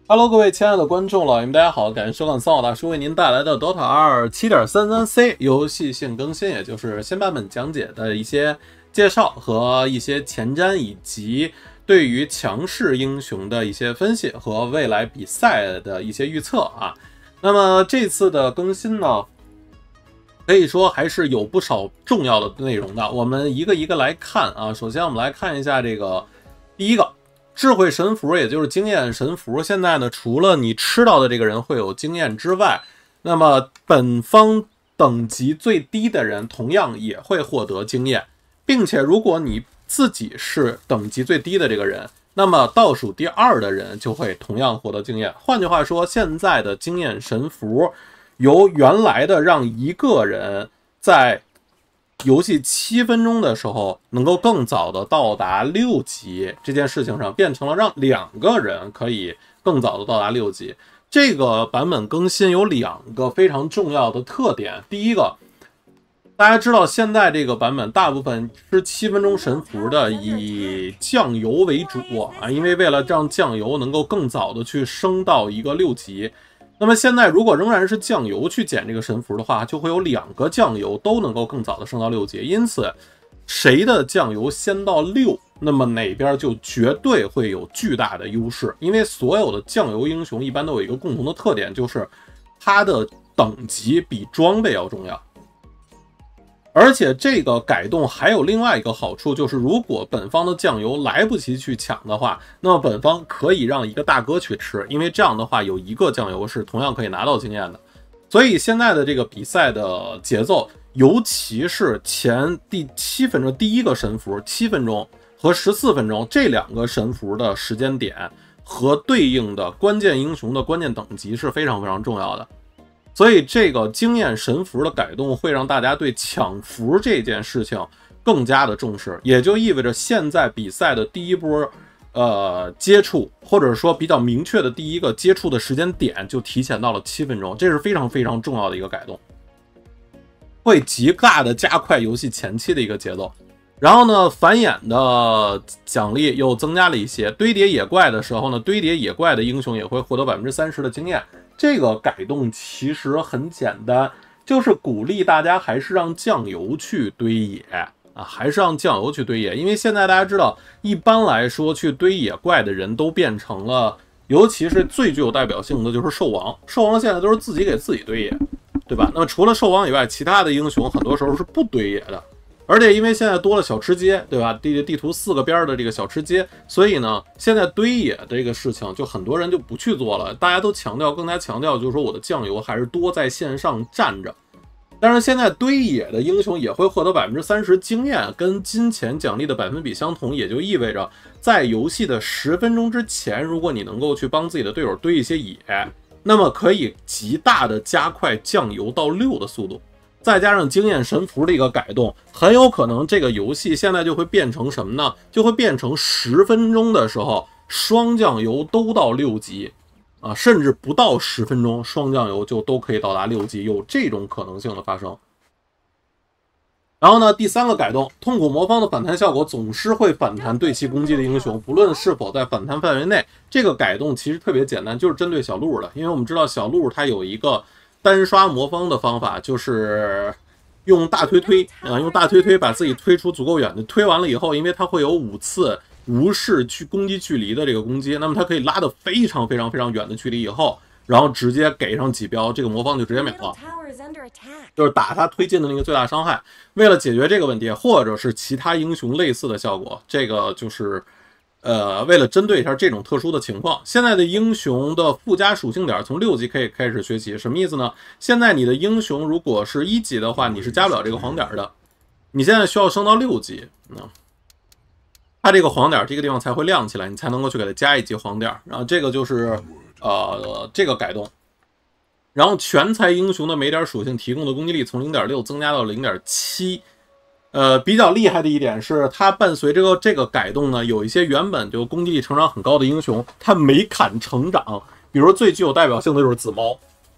Hello， 各位亲爱的观众老爷们，大家好，感谢收看桑奥大叔为您带来的 Dota 2 7.33C 游戏性更新，也就是新版本讲解的一些介绍和一些前瞻，以及对于强势英雄的一些分析和未来比赛的一些预测啊。那么这次的更新呢，可以说还是有不少重要的内容的，我们一个一个来看啊。首先我们来看一下这个第一个。智慧神符，也就是经验神符，现在呢，除了你吃到的这个人会有经验之外，那么本方等级最低的人同样也会获得经验，并且如果你自己是等级最低的这个人，那么倒数第二的人就会同样获得经验。换句话说，现在的经验神符由原来的让一个人在游戏7分钟的时候能够更早的到达6级这件事情上，变成了让2个人可以更早的到达6级。这个版本更新有2个非常重要的特点。第一个，大家知道现在这个版本大部分是7分钟神符的，以酱油为主啊，因为为了让酱油能够更早的去升到一个6级。那么现在如果仍然是酱油去捡这个神符的话，就会有2个酱油都能够更早的升到6级，因此谁的酱油先到6，那么哪边就绝对会有巨大的优势。因为所有的酱油英雄一般都有一个共同的特点，就是它的等级比装备要重要。而且这个改动还有另外一个好处，就是如果本方的酱油来不及去抢的话，那么本方可以让一个大哥去吃，因为这样的话有一个酱油是同样可以拿到经验的。所以现在的这个比赛的节奏，尤其是前第7分钟第一个神符7分钟和14分钟这2个神符的时间点和对应的关键英雄的关键等级是非常非常重要的。所以这个经验神符的改动会让大家对抢符这件事情更加的重视，也就意味着现在比赛的第一波接触，或者说比较明确的第一个接触的时间点就提前到了7分钟，这是非常非常重要的一个改动，会极大的加快游戏前期的一个节奏。然后呢，繁衍的奖励又增加了一些，堆叠野怪的时候呢，堆叠野怪的英雄也会获得 30% 的经验。这个改动其实很简单，就是鼓励大家还是让酱油去堆野啊，还是让酱油去堆野。因为现在大家知道，一般来说去堆野怪的人都变成了，尤其是最具有代表性的就是兽王。兽王现在都是自己给自己堆野，对吧？那么除了兽王以外，其他的英雄很多时候是不堆野的。而且因为现在多了小吃街，对吧？地图4个边的这个小吃街，所以呢，现在堆野这个事情就很多人就不去做了。大家都更加强调，就是说我的酱油还是多在线上站着。但是现在堆野的英雄也会获得 30% 经验，跟金钱奖励的百分比相同，也就意味着在游戏的10分钟之前，如果你能够去帮自己的队友堆一些野，那么可以极大的加快酱油到6的速度。再加上经验神符的一个改动，很有可能这个游戏现在就会变成什么呢？就会变成10分钟的时候，双酱油都到6级啊，甚至不到10分钟，双酱油就都可以到达6级，有这种可能性的发生。然后呢，第3个改动，痛苦魔方的反弹效果总是会反弹对其攻击的英雄，不论是否在反弹范围内。这个改动其实特别简单，就是针对小鹿的，因为我们知道小鹿它有一个单刷魔方的方法，就是用大推推啊，用大推推把自己推出足够远的，推完了以后，因为它会有5次无视去攻击距离的这个攻击，那么它可以拉得非常非常非常远的距离以后，然后直接给上几标，这个魔方就直接秒了，就是打它推进的那个最大伤害。为了解决这个问题，或者是其他英雄类似的效果，这个就是为了针对一下这种特殊的情况，现在的英雄的附加属性点从6级可以开始学习。什么意思呢？现在你的英雄如果是1级的话，你是加不了这个黄点的，你现在需要升到6级，它这个黄点这个地方才会亮起来，你才能够去给它加1级黄点。然后这个就是这个改动。然后全才英雄的每点属性提供的攻击力从 0.6 增加到 0.7。比较厉害的一点是，它伴随着这个改动呢，有一些原本就攻击力成长很高的英雄，它没砍成长，比如最具有代表性的就是紫猫。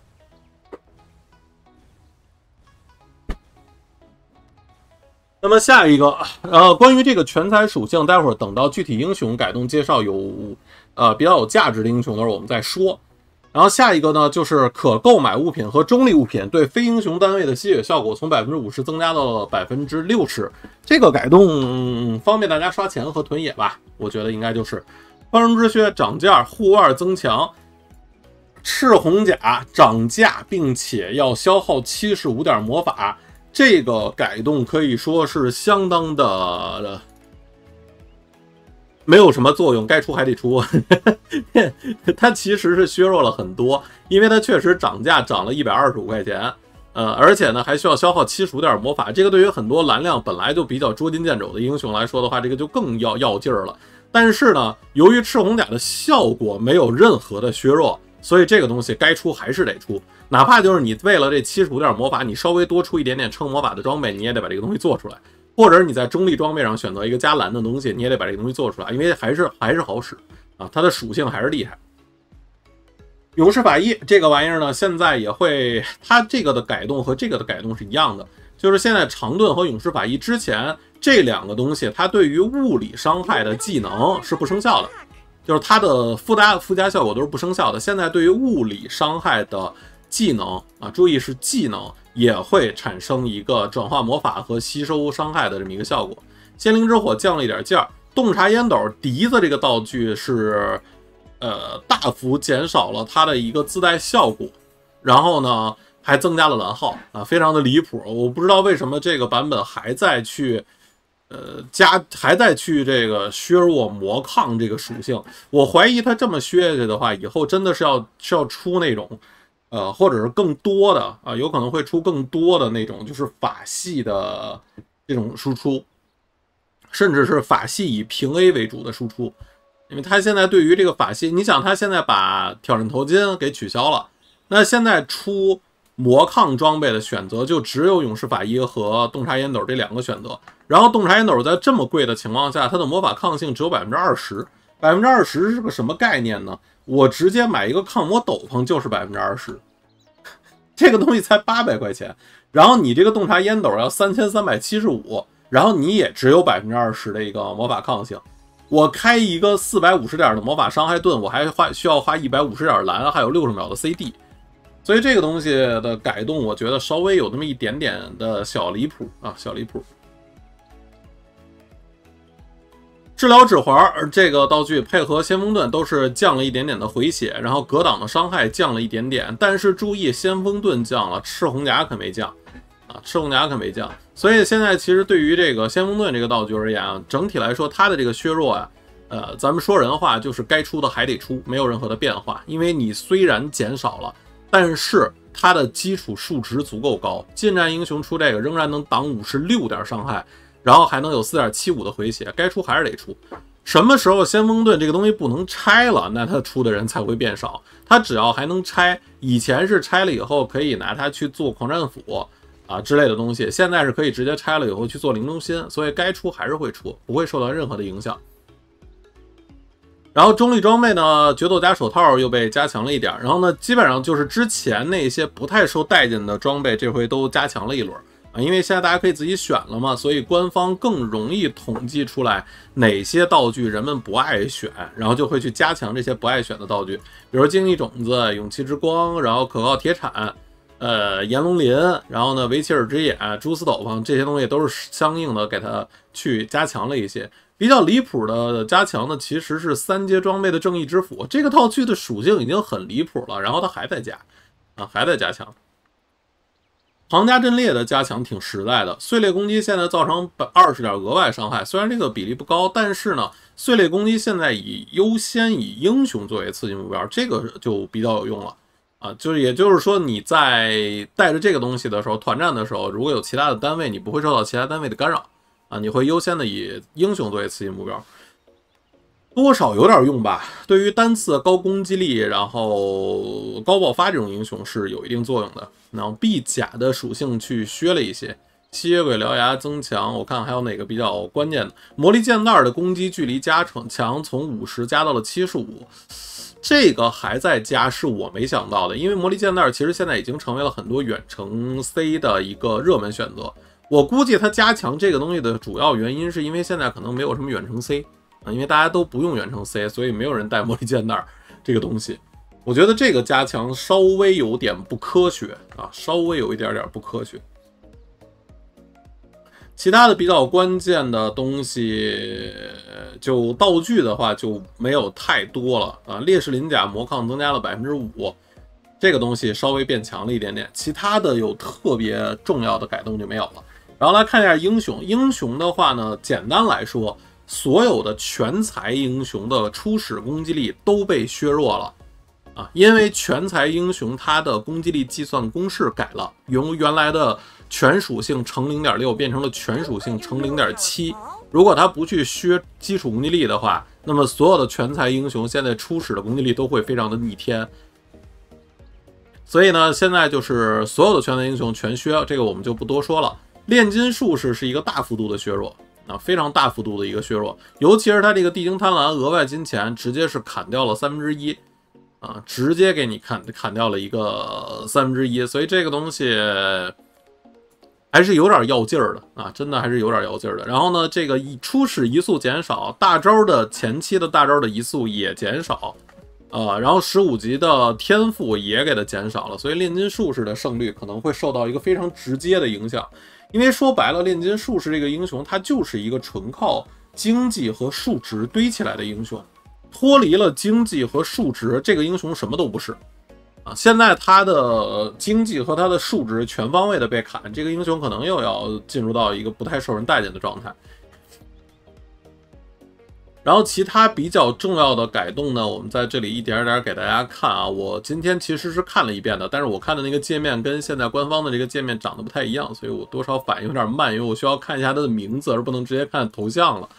那么下一个，关于这个全才属性，待会儿等到具体英雄改动介绍有比较有价值的英雄，都是我们在说。然后下一个呢，就是可购买物品和中立物品对非英雄单位的吸血效果从50%增加到了60%，这个改动方便大家刷钱和囤野吧，我觉得应该就是宽容之靴涨价，护腕增强，赤红甲涨价，并且要消耗75点魔法，这个改动可以说是相当的。没有什么作用，该出还得出。它其实是削弱了很多，因为它确实涨价涨了125块钱，而且呢还需要消耗75点魔法。这个对于很多蓝量本来就比较捉襟见肘的英雄来说的话，这个就更要劲儿了。但是呢，由于赤红甲的效果没有任何的削弱，所以这个东西该出还是得出。哪怕就是你为了这75点魔法，你稍微多出一点点撑魔法的装备，你也得把这个东西做出来。或者你在中立装备上选择一个加蓝的东西，你也得把这个东西做出来，因为还是好使啊，它的属性还是厉害。勇士法医这个玩意儿呢，现在也会，它这个的改动和这个的改动是一样的，就是现在长盾和勇士法医之前这两个东西，它对于物理伤害的技能是不生效的，就是它的附加效果都是不生效的。现在对于物理伤害的技能啊，注意是技能。也会产生一个转化魔法和吸收伤害的这么一个效果。仙灵之火降了一点价，洞察烟斗笛子这个道具是大幅减少了它的一个自带效果，然后呢还增加了蓝耗啊，非常的离谱。我不知道为什么这个版本还在去这个削弱魔抗这个属性。我怀疑它这么削下去的话，以后真的是要出那种。或者是更多的啊，有可能会出更多的那种就是法系的这种输出，甚至是法系以平 A 为主的输出，因为他现在对于这个法系，你想他现在把挑战头巾给取消了，那现在出魔抗装备的选择就只有勇士法医和洞察烟斗这两个选择，然后洞察烟斗在这么贵的情况下，它的魔法抗性只有20%，20%是个什么概念呢？我直接买一个抗魔斗篷就是20%，这个东西才800块钱，然后你这个洞察烟斗要3375，然后你也只有20%的一个魔法抗性。我开一个450点的魔法伤害盾，我还需要花150点蓝，还有60秒的 CD， 所以这个东西的改动，我觉得稍微有那么一点点的小离谱啊，小离谱。治疗指环这个道具配合先锋盾都是降了一点点的回血，然后格挡的伤害降了一点点，但是注意先锋盾降了，赤红甲可没降啊，赤红甲可没降。所以现在其实对于这个先锋盾这个道具而言啊，整体来说它的这个削弱啊，咱们说人话就是该出的还得出，没有任何的变化。因为你虽然减少了，但是它的基础数值足够高，近战英雄出这个仍然能挡56点伤害。然后还能有4.75的回血，该出还是得出。什么时候先锋盾这个东西不能拆了，那它出的人才会变少。它只要还能拆，以前是拆了以后可以拿它去做狂战斧啊之类的东西，现在是可以直接拆了以后去做灵中心，所以该出还是会出，不会受到任何的影响。然后中立装备呢，决斗加手套又被加强了一点，然后呢，基本上就是之前那些不太受待见的装备，这回都加强了一轮。因为现在大家可以自己选了嘛，所以官方更容易统计出来哪些道具人们不爱选，然后就会去加强这些不爱选的道具，比如精力种子、勇气之光，然后可靠铁铲、炎龙鳞，然后呢维齐尔之眼、蛛丝斗篷，这些东西都是相应的给它去加强了一些。比较离谱的加强呢，其实是3阶装备的正义之斧，这个道具的属性已经很离谱了，然后它还在加啊，还在加强。皇家阵列的加强挺实在的，碎裂攻击现在造成20点额外伤害，虽然这个比例不高，但是呢，碎裂攻击现在优先以英雄作为刺激目标，这个就比较有用了啊。也就是说，你在带着这个东西的时候，团战的时候，如果有其他的单位，你不会受到其他单位的干扰啊，你会优先的以英雄作为刺激目标。多少有点用吧，对于单次高攻击力然后高爆发这种英雄是有一定作用的。然后臂甲的属性去削了一些，吸血鬼獠牙增强，我看还有哪个比较关键的，魔力剑袋的攻击距离加强从50加到了75，这个还在加是我没想到的，因为魔力剑袋其实现在已经成为了很多远程 C 的一个热门选择。我估计它加强这个东西的主要原因是因为现在可能没有什么远程 C 因为大家都不用远程 C， 所以没有人带魔力剑袋这个东西。我觉得这个加强稍微有点不科学啊，稍微有一点点不科学。其他的比较关键的东西，就道具的话就没有太多了啊。烈士鳞甲魔抗增加了 5%， 这个东西稍微变强了一点点。其他的有特别重要的改动就没有了。然后来看一下英雄，英雄的话呢，简单来说，所有的全才英雄的初始攻击力都被削弱了。啊，因为全才英雄它的攻击力计算公式改了，由原来的全属性乘 0.6 变成了全属性乘 0.7。如果它不去削基础攻击力的话，那么所有的全才英雄现在初始的攻击力都会非常的逆天。所以呢，现在就是所有的全才英雄全削，这个我们就不多说了。炼金术士是一个大幅度的削弱啊，非常大幅度的一个削弱，尤其是它这个地精贪婪额外金钱直接是砍掉了1/3。啊，直接给你砍掉了一个1/3，所以这个东西还是有点要劲儿的啊，真的还是有点要劲儿的。然后呢，这个初始移速减少，大招的前期的大招的移速也减少，然后15级的天赋也给它减少了，所以炼金术士的胜率可能会受到一个非常直接的影响。因为说白了，炼金术士这个英雄，它就是一个纯靠经济和数值堆起来的英雄。脱离了经济和数值，这个英雄什么都不是啊！现在他的经济和他的数值全方位的被砍，这个英雄可能又要进入到一个不太受人待见的状态。然后其他比较重要的改动呢，我们在这里一点点给大家看啊。我今天其实是看了一遍的，但是我看的那个界面跟现在官方的这个界面长得不太一样，所以我多少反应有点慢，因为我需要看一下他的名字，而不能直接看头像了。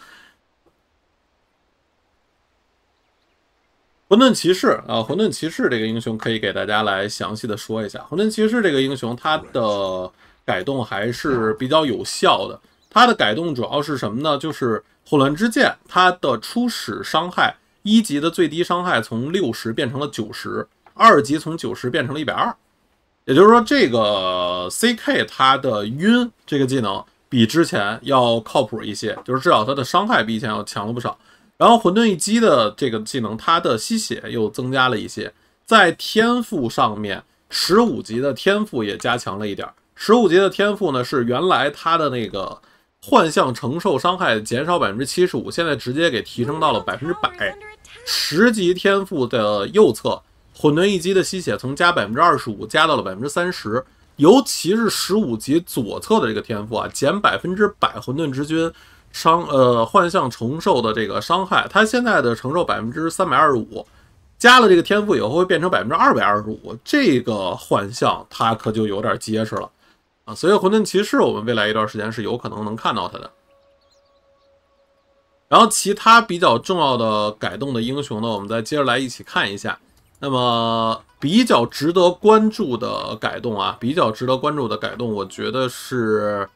混沌骑士啊，混沌骑士这个英雄可以给大家来详细的说一下。混沌骑士这个英雄，它的改动还是比较有效的。它的改动主要是什么呢？就是混乱之剑，它的初始伤害1级的最低伤害从60变成了90，2级从90变成了120。也就是说，这个 CK 它的晕这个技能比之前要靠谱一些，就是至少它的伤害比以前要强了不少。然后混沌一击的这个技能，它的吸血又增加了一些，在天赋上面，15级的天赋也加强了一点。15级的天赋呢，是原来它的那个幻象承受伤害减少 75%， 现在直接给提升到了 100%。10级天赋的右侧，混沌一击的吸血从加 25% 加到了 30%， 尤其是15级左侧的这个天赋啊，减100%混沌之君。幻象承受的这个伤害，它现在的承受 325%， 加了这个天赋以后会变成 225%， 这个幻象它可就有点结实了啊！所以混沌骑士我们未来一段时间是有可能能看到它的。然后其他比较重要的改动的英雄呢，我们再接着来一起看一下。那么比较值得关注的改动啊，我觉得是。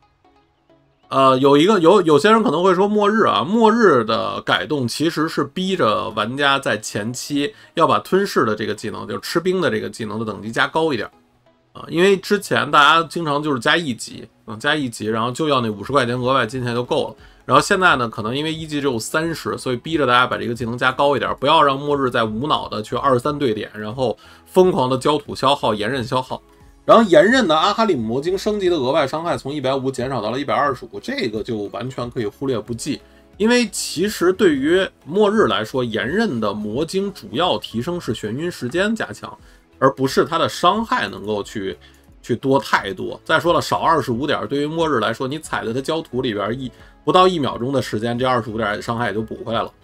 有些人可能会说末日啊，末日的改动其实是逼着玩家在前期要把吞噬的这个技能，就是吃冰的这个技能的等级加高一点啊，因为之前大家经常就是加1级，加1级，然后就要那50块钱额外金钱就够了。然后现在呢，可能因为1级只有30，所以逼着大家把这个技能加高一点，不要让末日再无脑的去23对点，然后疯狂的焦土消耗、炎刃消耗。然后炎刃的阿哈里姆魔晶升级的额外伤害从150减少到了125，这个就完全可以忽略不计。因为其实对于末日来说，炎刃的魔晶主要提升是眩晕时间加强，而不是它的伤害能够去多太多。再说了，少25点，对于末日来说，你踩在它焦土里边不到1秒钟的时间，这25点伤害也就补回来了。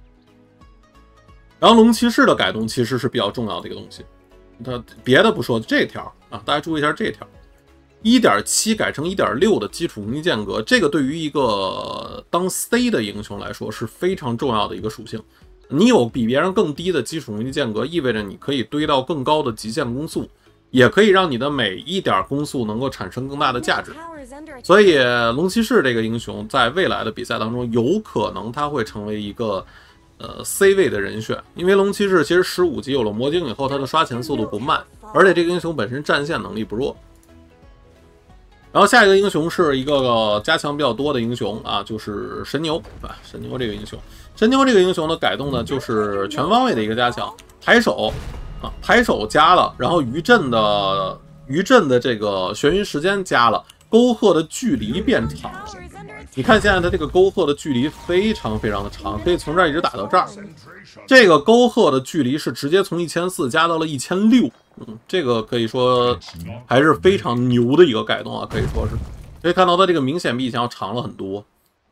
然后龙骑士的改动其实是比较重要的一个东西。它别的不说，这条啊，大家注意一下这条 1.7 改成 1.6 的基础攻击间隔，这个对于一个当 C 的英雄来说是非常重要的一个属性。你有比别人更低的基础攻击间隔，意味着你可以堆到更高的极限攻速，也可以让你的每一点攻速能够产生更大的价值。所以龙骑士这个英雄在未来的比赛当中，有可能他会成为一个C 位的人选，因为龙骑士其实15级有了魔晶以后，他的刷钱速度不慢，而且这个英雄本身战线能力不弱。 然后下一个英雄是一个加强比较多的英雄啊，就是神牛，对吧？神牛这个英雄，神牛这个英雄的改动呢，就是全方位的一个加强，抬手啊，抬手加了，然后余震的这个眩晕时间加了，沟壑的距离变长了。你看现在它这个沟壑的距离非常非常的长，可以从这儿一直打到这儿。这个沟壑的距离是直接从1400加到了1600，这个可以说还是非常牛的一个改动啊，可以说是可以看到它这个明显比以前要长了很多，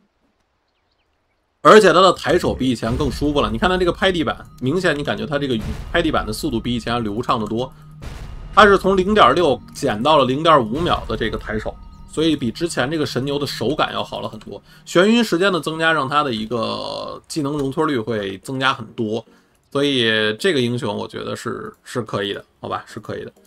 而且它的抬手比以前更舒服了。你看它这个拍地板，明显你感觉它这个拍地板的速度比以前要流畅得多。它是从 0.6 减到了 0.5秒的这个抬手。所以比之前这个神牛的手感要好了很多，眩晕时间的增加让它的一个技能容错率会增加很多，所以这个英雄我觉得是可以的，好吧，是可以的。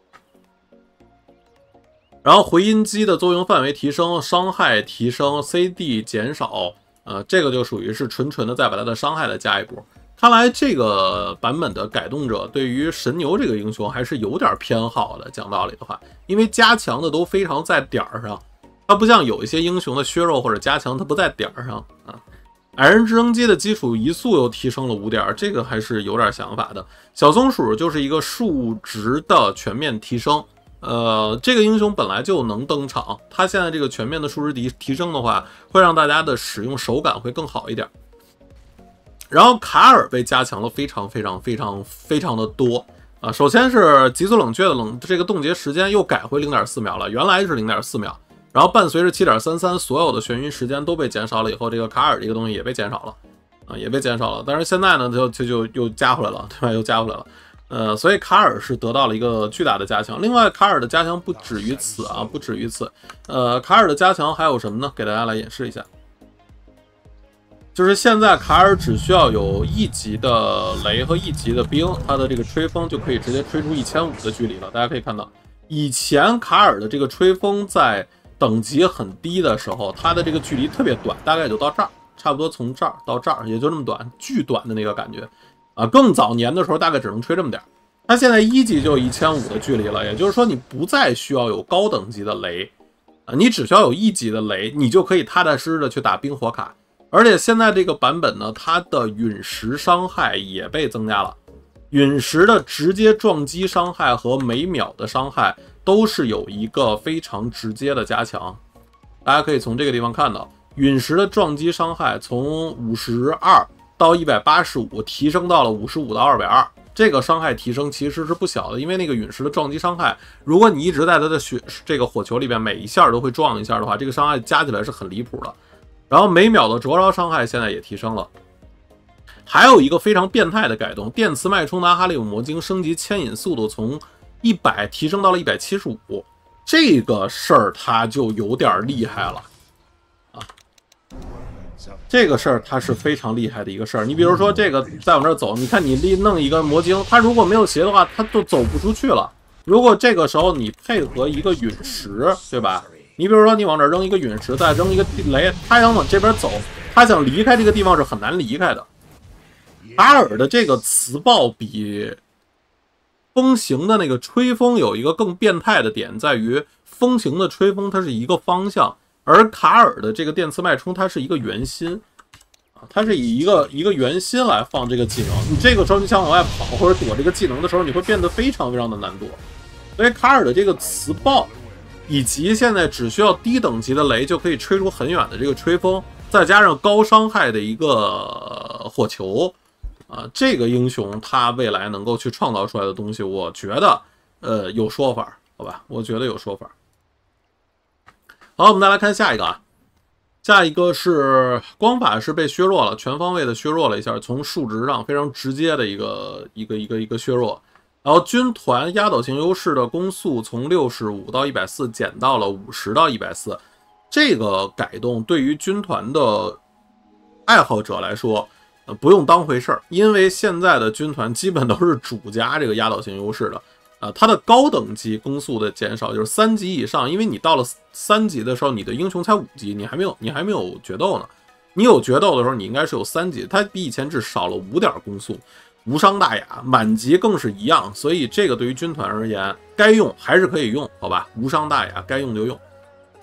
然后回音机的作用范围提升，伤害提升 ，CD 减少，这个就属于是纯的再把它的伤害再加一波。看来这个版本的改动者对于神牛这个英雄还是有点偏好的，讲道理的话，因为加强的都非常在点儿上，它不像有一些英雄的削弱或者加强它不在点儿上啊。矮人直升机的基础移速又提升了5点，这个还是有点想法的。小松鼠就是一个数值的全面提升，这个英雄本来就能登场，它现在这个全面的数值提升的话，会让大家的使用手感会更好一点。然后卡尔被加强了非常的多啊！首先是急速冷却的这个冻结时间又改回 0.4 秒了，原来是 0.4 秒。然后伴随着 7.33 所有的眩晕时间都被减少了以后，这个卡尔这个东西也被减少了啊，也被减少了。但是现在呢，就又加回来了，对吧？又加回来了。所以卡尔是得到了一个巨大的加强。另外，卡尔的加强不止于此啊，不止于此。卡尔的加强还有什么呢？给大家来演示一下。就是现在卡尔只需要有1级的雷和1级的冰，它的这个吹风就可以直接吹出1500的距离了。大家可以看到，以前卡尔的这个吹风在等级很低的时候，它的这个距离特别短，大概也就到这儿，差不多从这儿到这儿，也就这么短，巨短的那个感觉啊。更早年的时候，大概只能吹这么点儿。它现在1级就有1500的距离了，也就是说你不再需要有高等级的雷啊，你只需要有1级的雷，你就可以踏踏实实的去打冰火卡。而且现在这个版本呢，它的陨石伤害也被增加了，陨石的直接撞击伤害和每秒的伤害都是有一个非常直接的加强。大家可以从这个地方看到，陨石的撞击伤害从52到185提升到了55到220，这个伤害提升其实是不小的，因为那个陨石的撞击伤害，如果你一直在它的这个火球里边每一下都会撞一下的话，这个伤害加起来是很离谱的。然后每秒的灼烧伤害现在也提升了，还有一个非常变态的改动，电磁脉冲的阿哈利姆魔晶升级牵引速度从100提升到了175，这个事儿它就有点厉害了啊！这个事儿它是非常厉害的一个事儿。你比如说这个再往这走，你看你弄一个魔晶，它如果没有鞋的话，它都走不出去了。如果这个时候你配合一个陨石，对吧？你比如说，你往这扔一个陨石，再扔一个雷，他想往这边走，他想离开这个地方是很难离开的。卡尔的这个磁暴比风行的那个吹风有一个更变态的点，在于风行的吹风它是一个方向，而卡尔的这个电磁脉冲它是一个圆心啊，它是以一个圆心来放这个技能。你这个时候你想往外跑或者躲这个技能的时候，你会变得非常的难躲。所以卡尔的这个磁暴。以及现在只需要低等级的雷就可以吹出很远的这个吹风，再加上高伤害的一个火球，这个英雄他未来能够去创造出来的东西，我觉得有说法，好吧？我觉得有说法。好，我们再来看下一个啊，下一个是光法是被削弱了，全方位的削弱了一下，从数值上非常直接的一个削弱。然后军团压倒性优势的攻速从65到140减到了50到140，这个改动对于军团的爱好者来说，不用当回事儿，因为现在的军团基本都是主加这个压倒性优势的，它的高等级攻速的减少就是3级以上，因为你到了3级的时候，你的英雄才5级，你还没有决斗呢，你有决斗的时候，你应该是有3级，它比以前只少了5点攻速。无伤大雅，满级更是一样，所以这个对于军团而言，该用还是可以用，好吧？无伤大雅，该用就用。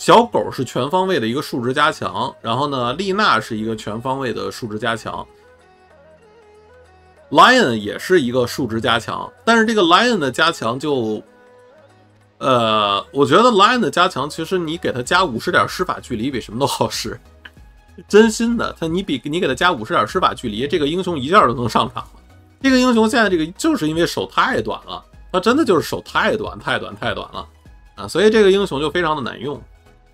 小狗是全方位的一个数值加强，然后呢，丽娜是一个全方位的数值加强。Lion 也是一个数值加强，但是这个 Lion 的加强就，我觉得 Lion 的加强其实你给它加50点施法距离比什么都好使，真心的，你给它加50点施法距离，这个英雄一下就能上场了。这个英雄现在这个就是因为手太短了，它真的就是手太短了啊，所以这个英雄就非常的难用。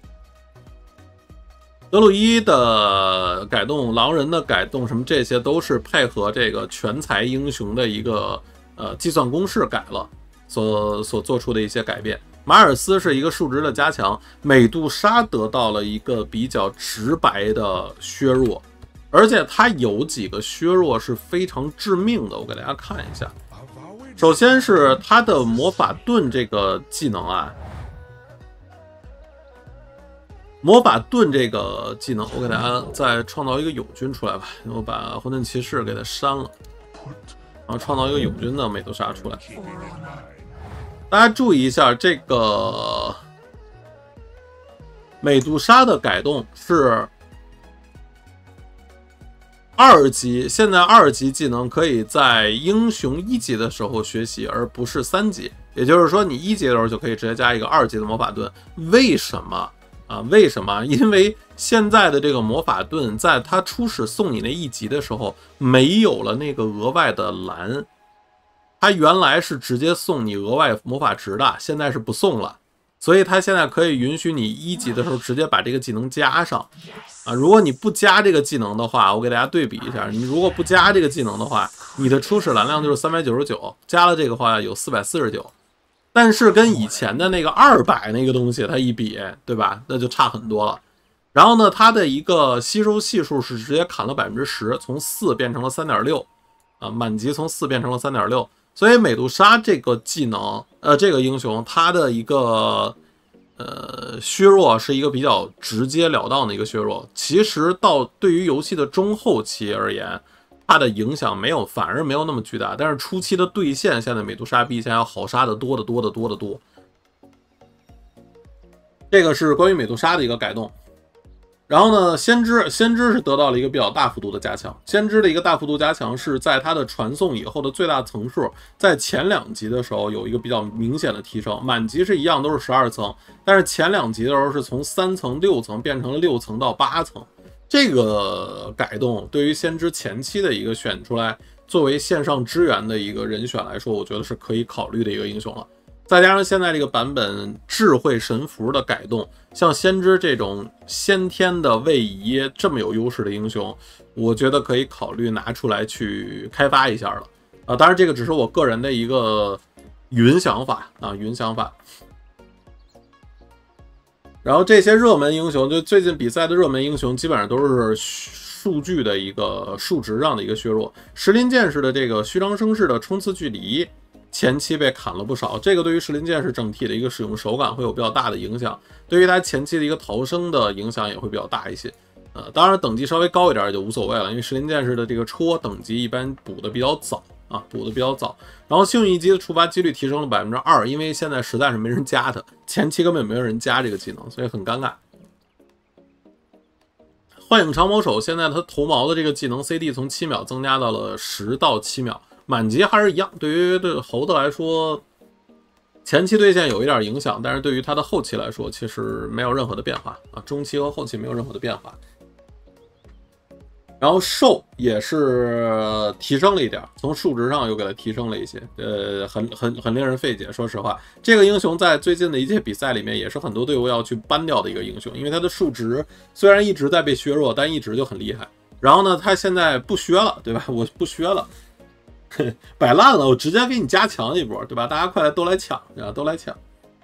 德鲁伊的改动、狼人的改动，什么这些都是配合这个全才英雄的一个计算公式改了所做出的一些改变。马尔斯是一个数值的加强，美杜莎得到了一个比较直白的削弱，而且它有几个削弱是非常致命的，我给大家看一下。首先是它的魔法盾这个技能啊。魔法盾这个技能，我给大家再创造一个友军出来吧。我把混沌骑士给它删了，然后创造一个友军的美杜莎出来。大家注意一下，这个美杜莎的改动是2级，现在2级技能可以在英雄1级的时候学习，而不是3级。也就是说，你1级的时候就可以直接加一个2级的魔法盾。为什么？为什么？因为现在的这个魔法盾，在它初始送你那1级的时候，没有了那个额外的蓝，它原来是直接送你额外魔法值的，现在是不送了，所以它现在可以允许你1级的时候直接把这个技能加上。如果你不加这个技能的话，我给大家对比一下，你如果不加这个技能的话，你的初始蓝量就是399，加了这个话有449。但是跟以前的那个200那个东西它一比，对吧？那就差很多了。然后呢，它的一个吸收系数是直接砍了10%，从4变成了3.6，满级从4变成了3.6。所以美杜莎这个技能，这个英雄它的一个削弱是一个比较直截了当的一个削弱。其实到对于游戏的中后期而言，它的影响反而没有那么巨大，但是初期的对线现在美杜莎比以前要好杀的多得多。这个是关于美杜莎的一个改动。然后呢，先知是得到了一个比较大幅度的加强。先知的一个大幅度加强是在它的传送以后的最大层数，在前2级的时候有一个比较明显的提升。满级是一样都是12层，但是前2级的时候是从3层、6层变成了6层到8层。这个改动对于先知前期的一个选出来作为线上支援的一个人选来说，我觉得是可以考虑的一个英雄了。再加上现在这个版本智慧神符的改动，像先知这种先天的位移这么有优势的英雄，我觉得可以考虑拿出来去开发一下了。当然这个只是我个人的一个云想法。然后这些热门英雄，就最近比赛的热门英雄，基本上都是数据的一个数值上的一个削弱。石林剑士的这个虚张声势的冲刺距离前期被砍了不少，这个对于石林剑士整体的一个使用手感会有比较大的影响，对于它前期的一个逃生的影响也会比较大一些。当然等级稍微高一点也就无所谓了，因为石林剑士的这个戳等级一般补的比较早。然后幸运一击的触发几率提升了2%，因为现在实在是没人加它，前期根本没有人加这个技能，所以很尴尬。幻影长矛手现在它头毛的这个技能 CD 从7秒增加到了10到7秒，满级还是一样。对于猴子来说，前期对线有一点影响，但是对于它的后期来说，其实没有任何的变化中期和后期没有任何的变化。然后兽也是提升了一点，从数值上又给它提升了一些，很令人费解。说实话，这个英雄在最近的一届比赛里面也是很多队伍要去ban掉的一个英雄，因为他的数值虽然一直在被削弱，但一直就很厉害。然后呢，他现在不削了，对吧？我不削了，摆烂了，我直接给你加强一波，对吧？大家快来都来抢，都来抢。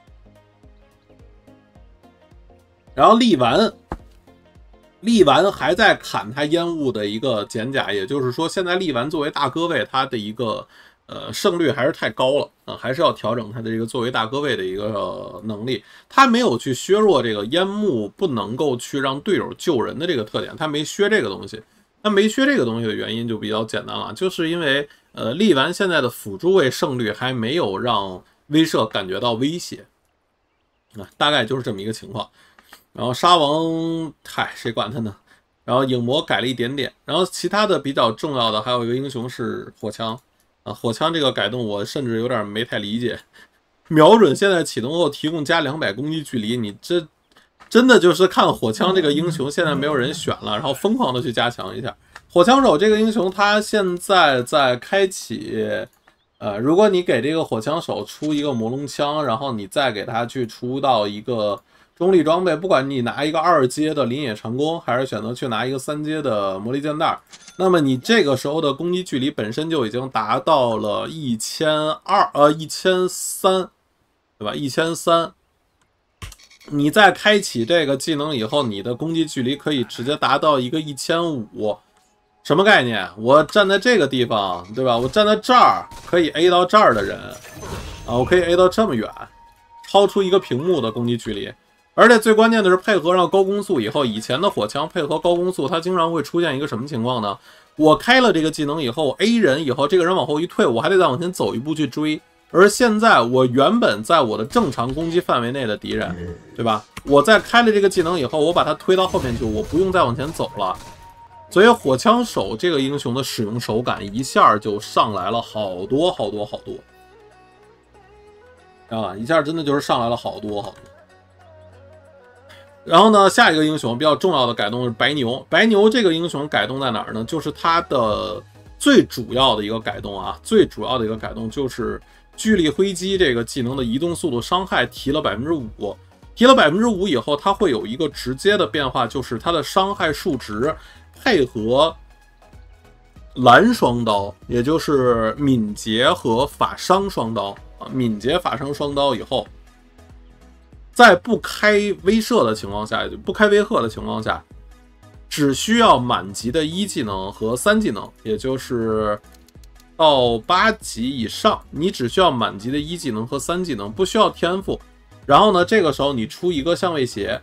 然后力丸还在砍他烟雾的一个减甲，也就是说，现在力丸作为大哥位，他的一个胜率还是太高了还是要调整他的这个作为大哥位的一个能力。他没有去削弱这个烟幕不能够去让队友救人的这个特点，他没削这个东西。他没削这个东西的原因就比较简单了，就是因为力丸现在的辅助位胜率还没有让威慑感觉到威胁大概就是这么一个情况。 然后沙王，嗨，谁管他呢？然后影魔改了一点点，然后其他的比较重要的还有一个英雄是火枪啊，火枪这个改动我甚至有点没太理解。瞄准现在启动后提供加200攻击距离，你这真的就是看火枪这个英雄现在没有人选了，然后疯狂的去加强一下。火枪手这个英雄他现在在开启，如果你给这个火枪手出一个魔龙枪，然后你再给他去出到一个中立装备，不管你拿一个2阶的林野长弓，还是选择去拿一个3阶的魔力箭袋，那么你这个时候的攻击距离本身就已经达到了1300，对吧？1300，你再开启这个技能以后，你的攻击距离可以直接达到一个1500。什么概念？我站在这个地方，对吧？我站在这儿可以 A 到这儿的人啊，我可以 A 到这么远，超出一个屏幕的攻击距离。而且最关键的是配合上高攻速以后，以前的火枪配合高攻速，它经常会出现一个什么情况呢？我开了这个技能以后 ，A 人以后，这个人往后一退，我还得再往前走一步去追。而现在我原本在我的正常攻击范围内的敌人，对吧？我在开了这个技能以后，我把他推到后面去，我不用再往前走了。所以火枪手这个英雄的使用手感一下就上来了好多啊！一下真的就是上来了好多。然后呢，下一个英雄比较重要的改动是白牛。白牛这个英雄改动在哪儿呢？就是它的最主要的一个改动啊，最主要的一个改动就是巨力挥击这个技能的移动速度伤害提了 5%， 提了 5% 以后，它会有一个直接的变化，就是它的伤害数值配合蓝双刀，也就是敏捷和法伤双刀啊，敏捷法伤双刀以后，在不开威慑的情况下，不开威吓的情况下，只需要满级的1技能和3技能，也就是到8级以上，你只需要满级的1技能和3技能，不需要天赋。然后呢，这个时候你出一个相位鞋，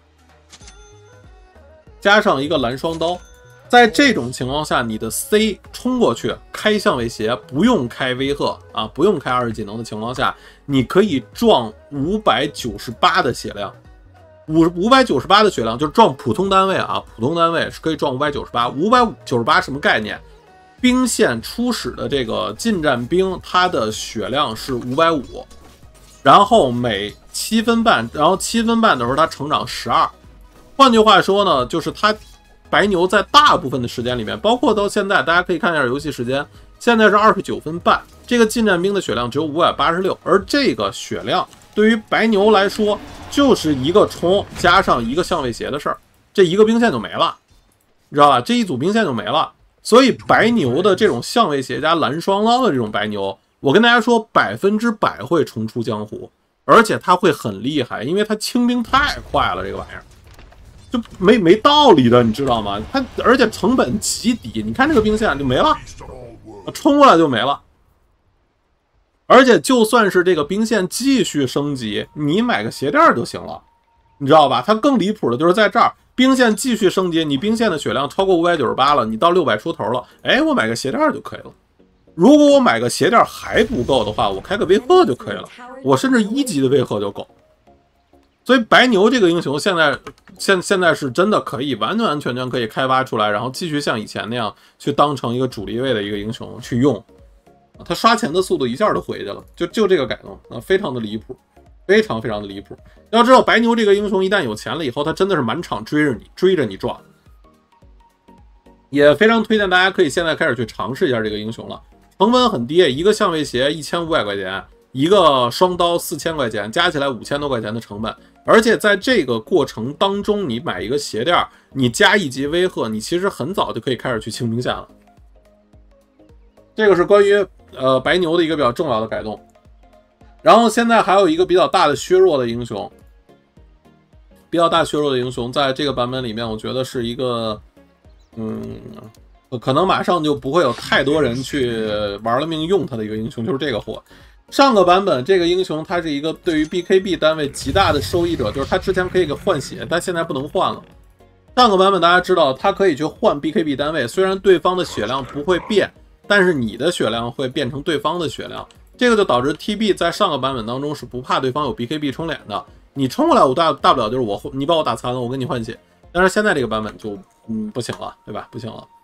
加上一个蓝双刀，在这种情况下，你的 C 冲过去开相位鞋，不用开威吓啊，不用开2技能的情况下，你可以撞598的血量。598的血量就是撞普通单位啊，普通单位是可以撞598。598什么概念？兵线初始的这个近战兵，它的血量是550，然后每7分半，然后7分半的时候它成长12。换句话说呢，就是它白牛在大部分的时间里面，包括到现在，大家可以看一下游戏时间，现在是29分半，这个近战兵的血量只有586，而这个血量对于白牛来说就是一个冲加上一个相位鞋的事儿，这一个兵线就没了，你知道吧？这一组兵线就没了。所以白牛的这种相位鞋加蓝双刀的这种白牛，我跟大家说100%会重出江湖，而且它会很厉害，因为它清兵太快了，这个玩意儿就没道理的，你知道吗？它而且成本极低，你看这个兵线就没了，冲过来就没了。而且就算是这个兵线继续升级，你买个鞋垫就行了，你知道吧？它更离谱的就是在这儿，兵线继续升级，你兵线的血量超过598了，你到600出头了，哎，我买个鞋垫就可以了。如果我买个鞋垫还不够的话，我开个威吓就可以了，我甚至1级的威吓就够。所以白牛这个英雄现在是真的可以完完全全可以开发出来，然后继续像以前那样去当成一个主力位的一个英雄去用。他刷钱的速度一下就回去了，就这个改动啊，非常的离谱，非常的离谱。要知道白牛这个英雄一旦有钱了以后，他真的是满场追着你撞。也非常推荐大家可以现在开始去尝试一下这个英雄了，成本很低，一个相位鞋1500块钱，一个双刀4000块钱，加起来5000多块钱的成本。而且在这个过程当中，你买一个鞋垫，你加1级威吓，你其实很早就可以开始去清兵线了。这个是关于白牛的一个比较重要的改动。然后现在还有一个比较大的削弱的英雄，在这个版本里面，我觉得是一个可能马上就不会有太多人去玩了命用它的一个英雄，就是这个货。上个版本这个英雄它是一个对于 BKB 单位极大的受益者，就是它之前可以给换血，但现在不能换了。上个版本大家知道它可以去换 BKB 单位，虽然对方的血量不会变，但是你的血量会变成对方的血量，这个就导致 TB 在上个版本当中是不怕对方有 BKB 冲脸的。 你冲过来，我大不了就是你把我打残了，我跟你换血。但是现在这个版本就不行了，对吧？不行了。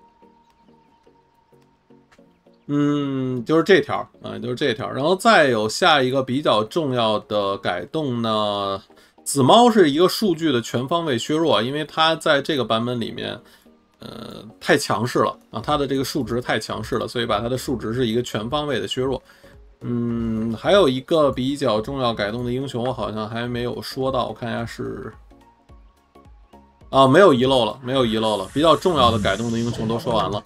就是这条啊，就是这条。然后再有下一个比较重要的改动呢，紫猫是一个数据的全方位削弱，因为它在这个版本里面，太强势了啊，它的这个数值太强势了，所以把它的数值是一个全方位的削弱。还有一个比较重要改动的英雄，我好像还没有说到，我看一下是。啊，没有遗漏了，没有遗漏了。比较重要的改动的英雄都说完了。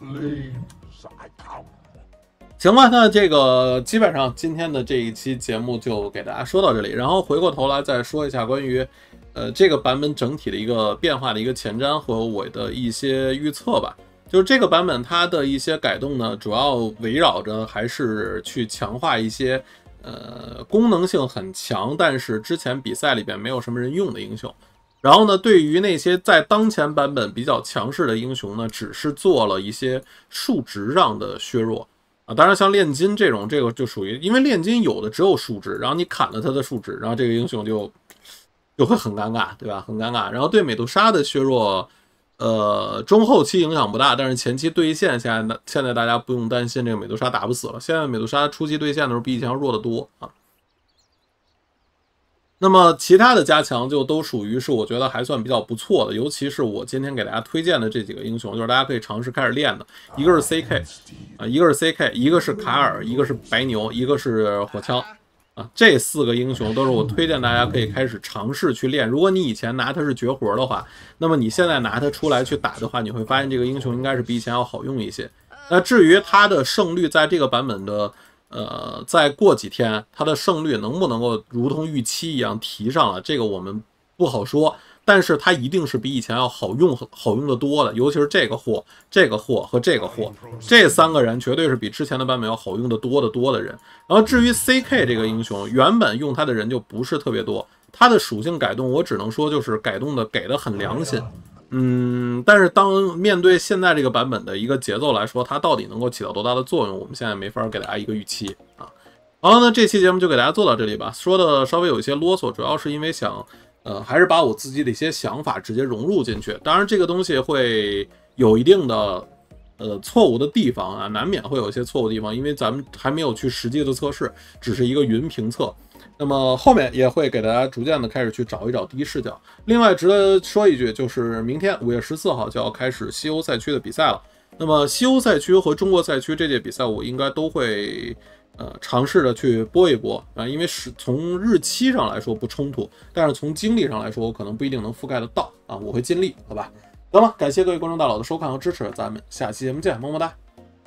行吧，那这个基本上今天的这一期节目就给大家说到这里，然后回过头来再说一下关于这个版本整体的一个变化的一个前瞻和我的一些预测吧。就是这个版本它的一些改动呢，主要围绕着还是去强化一些功能性很强，但是之前比赛里边没有什么人用的英雄。然后呢，对于那些在当前版本比较强势的英雄呢，只是做了一些数值上的削弱啊。当然，像炼金这种，这个就属于，因为炼金有的只有数值，然后你砍了他的数值，然后这个英雄就会很尴尬，对吧？很尴尬。然后对美杜莎的削弱，中后期影响不大，但是前期对线现在大家不用担心这个美杜莎打不死了。现在美杜莎初期对线的时候比以前要弱得多啊。那么其他的加强就都属于是我觉得还算比较不错的，尤其是我今天给大家推荐的这几个英雄，就是大家可以尝试开始练的。一个是 CK 啊，一个是 CK， 一个是卡尔，一个是白牛，一个是火枪啊，这4个英雄都是我推荐大家可以开始尝试去练。如果你以前拿它是绝活的话，那么你现在拿它出来去打的话，你会发现这个英雄应该是比以前要好用一些。那至于它的胜率在这个版本的再过几天，它的胜率能不能够如同预期一样提上来，这个我们不好说。但是它一定是比以前要好用的多的，尤其是这个货、这个货和这个货，这3个人绝对是比之前的版本要好用的多的人。然后至于 CK 这个英雄，原本用它的人就不是特别多，它的属性改动我只能说就是改动的给的很良心。但是当面对现在这个版本的一个节奏来说，它到底能够起到多大的作用，我们现在没法给大家一个预期啊。好了，那这期节目就给大家做到这里吧，说的稍微有一些啰嗦，主要是因为想还是把我自己的一些想法直接融入进去。当然这个东西会有一定的错误的地方啊，难免会有一些错误的地方，因为咱们还没有去实际的测试，只是一个云评测。那么后面也会给大家逐渐的开始去找一找第一视角。另外值得说一句，就是明天5月14号就要开始西欧赛区的比赛了。那么西欧赛区和中国赛区这届比赛我应该都会尝试着去播一播啊，因为是从日期上来说不冲突，但是从精力上来说我可能不一定能覆盖得到啊，我会尽力，好吧。行了，感谢各位观众大佬的收看和支持，咱们下期节目见，么么哒。